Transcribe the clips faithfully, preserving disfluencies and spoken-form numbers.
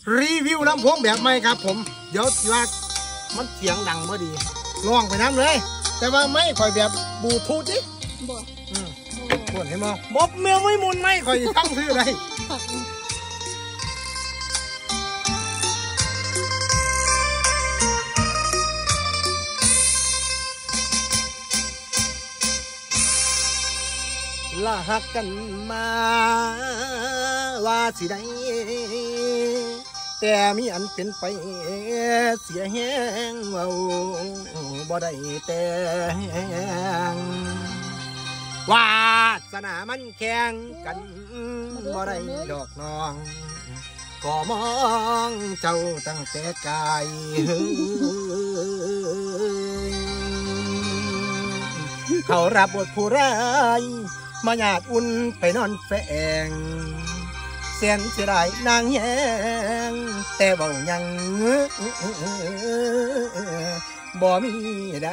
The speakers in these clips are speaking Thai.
รีวิวลำโพงแบบใหม่ครับผมเดี๋ยวว่ามันเสียงดังพอดีลองไปน้ำเลยแต่ว่าไม่ค่อยแบบบลูทูธดิบ่อืมปวดเห็นมั้ยบ๊อบเมียไม่มุนไม่ค่อยตั้งซื้ออะไรลาหักกันมาว่าสิได้แต่มีอันเป็นไปเสียแห้งเมาบ่ได้แต่งวาสนามันแข่งกันบ่ได้ดอกน้องก็มองเจ้าตั้งแต่ไกลเขารับบทผู้ร้ายมาหยาดอุ่นไปนอนแฝงเสียนเสียดายนางแยงแต่บ่ยังบ่มีได้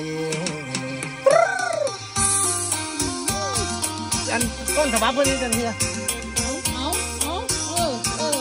อันต้นฉบับเพื่อนกันเฮียเอาเอาเอาเออเออ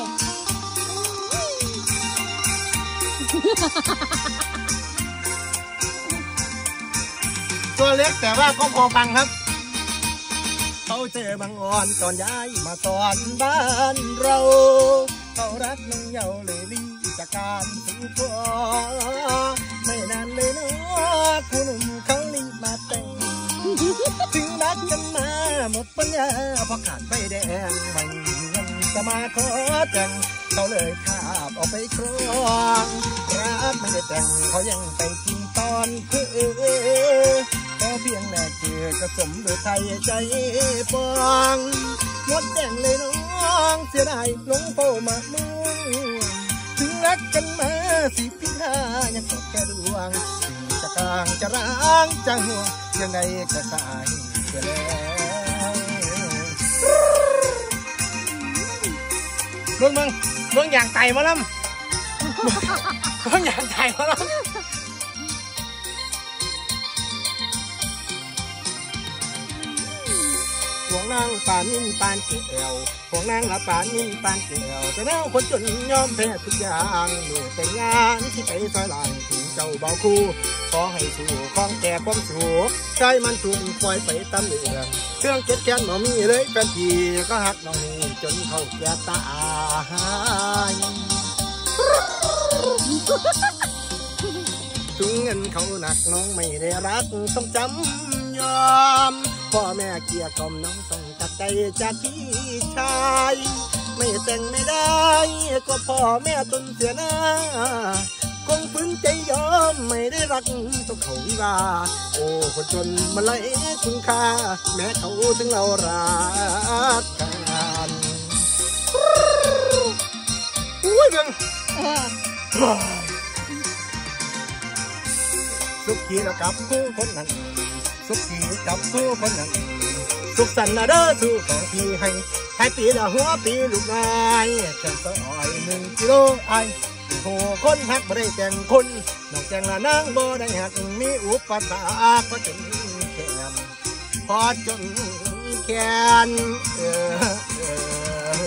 ตัวเล็กแต่ว่าก็พอฟังครับเขาเจอบางอ่อนตอนย้ายมาตอนบ้านเราเขารักน้องเยาเลยลีจากการสู่ขอไม่นานเลยเนาะคุณหนุ่มเขาลีมาแต่งถึงรักกันมาหมดปัญญาเพราะขาดใบแดงไม่มีเงินจะมาขอแต่งเขาเลยขาบออกไปครองรักไม่ได้แต่งเขายังไปกินตอนคือแค่เพียงแม่เจอก็สมด้วยไทยใจปองหมดแดงเลยน้องเสียดายหลงเป้ามามุ่งถึงรักกันมาสิพิฆายังตกแค่ดวงสิ่งจะกลางจะร้างจะห่วงยังไงก็ตายเสียแล้วเมืองเมืองเมืองอย่างไต่มาล้ำเมืองอย่างไต่มาล้ำพวกนางป่านิ่มปานเกลียวพวกนางละป่านิ่มปานเกลียวแต่แล้วคนจนยอมแพ้ทุกอย่างเมื่อแต่งงานที่ไปซอยหลังถึงเจ้าเบาคู่ขอให้สู่ของแก่ความสุขใจมันถูกปล่อยไปตามเรื่องเครื่องเจ็ดแกนบ่มีเลยแฟนพี่ก็หักน้องนี่จนเขาแก่ตายถึงเงินเขาหนักน้องไม่ได้รักต้องจำยอมพ่อแม่เกลียดกล่อมน้องต้องตัดใจจากพี่ชายไม่แต่งไม่ได้ก็พ่อแม่จนเสียหน้าคงฝืนใจยอมไม่ได้รักต้องเขาวิวาโอ้คนจนมาไล่คุณค่าแม้เขาถึงเรารักกันอุ้ยเบิ่งสุขีแล้วกับคู่คนนั้นสุขีกับคู่คนนั้นสุขสันต์นะเด้อสู้ของพี่ให้ให้ปีละหัวปีลูกนายแค่ซอยหนึ่งกิโลไอโหคนหักบ่ได้แต่งคนนอกจากละนางบ่ได้หักมีอุปสรรคพอจนแขนพอจนแขนเออเออ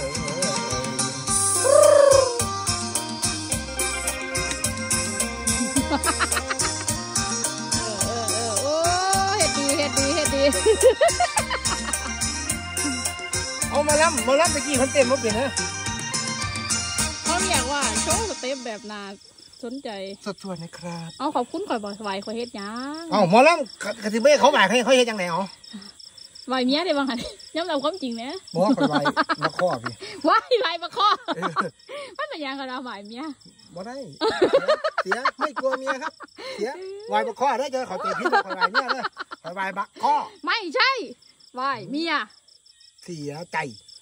โอ้เฮ็ดดีเฮ็ดดีเฮ็ดดีเอามาล้ำมาล้ำตะกี้เขาเต้นมาเปลี่ยนนะเขาเรียกว่าโชว์สเต็ปแบบน่าสนใจสดสวยนะครับเอาขอบคุณข่อยบ่ไหวข่อยเฮ็ดหยังเอาหมอล้ำกะทิเบ้เขาไหวให้เขาเฮ็ดจังไหนอ๋อไหวเมียได้บ้างหันย้ำเราความจริงนะหมอข่อยไหวมาข้อพี่ไหวไหวมาข้อมันเป็นยังกันเราไหวเมียบ่ได้เสียไม่กลัวเมียครับเสียไหวมาข้อได้เจอเขาเตะพิษข่อยไหวเมียเลยข่อยไหวบักข้อไม่ใช่ไหวเมียเสียใจ